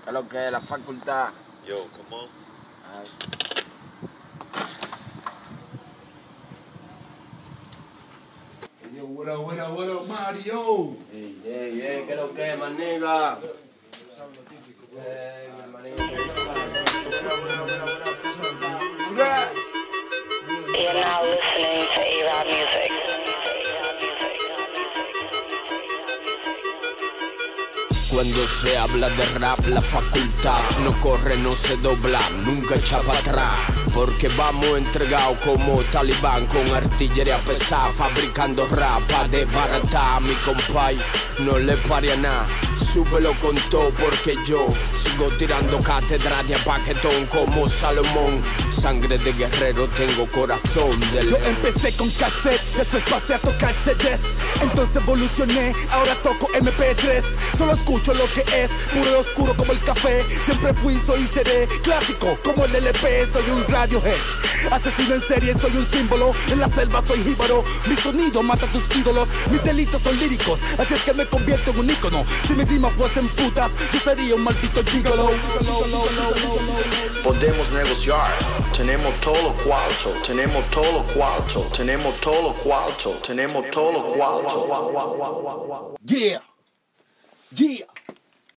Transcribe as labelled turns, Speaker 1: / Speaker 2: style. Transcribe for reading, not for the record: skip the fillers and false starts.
Speaker 1: ¿Qué es lo que es la facultad?
Speaker 2: Yo, come on.
Speaker 1: Ay.
Speaker 3: Yo, what up, Mario?
Speaker 1: Ey, ¿qué es lo que es, maniga? Mi manito.
Speaker 4: You're now listening to A-Rod Music.
Speaker 5: Cuando se habla de rap, la facultad no corre, no se dobla, nunca echa para atrás. Porque vamos entregados como talibán con artillería pesada, fabricando rap pa' desbaratar a mi compay. No le pare a nada, súbelo con todo porque yo sigo tirando cátedra de paquetón como Salomón. Sangre de guerrero, tengo corazón de león.
Speaker 6: Yo empecé con cassette, después pasé a tocar CDs. Entonces evolucioné, ahora toco MP3. Solo escucho lo que es, puro y oscuro como el café. Siempre fui, soy y seré clásico como el LP. Soy un Radiohead, asesino en serie, soy un símbolo. En la selva soy jíbaro, mi sonido mata a tus ídolos. Mis delitos son líricos, así es que me convierto en un ícono. Si mis rimas fuesen putas, yo sería un maldito gigolo.
Speaker 7: Podemos negociar, tenemos todos los cuartos, tenemos todos los cuartos, tenemos todos los cuartos, tenemos todos los cuartos.
Speaker 6: Yeah, yeah.